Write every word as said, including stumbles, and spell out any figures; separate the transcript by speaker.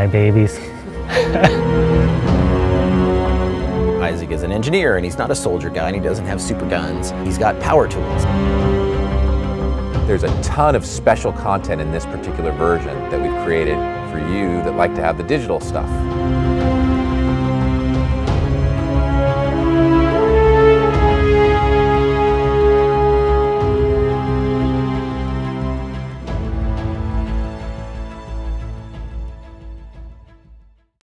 Speaker 1: babies.
Speaker 2: Isaac is an engineer, and he's not a soldier guy, and he doesn't have super guns. He's got power tools.
Speaker 3: There's a ton of special content in this particular version that we've created for you that like to have the digital stuff.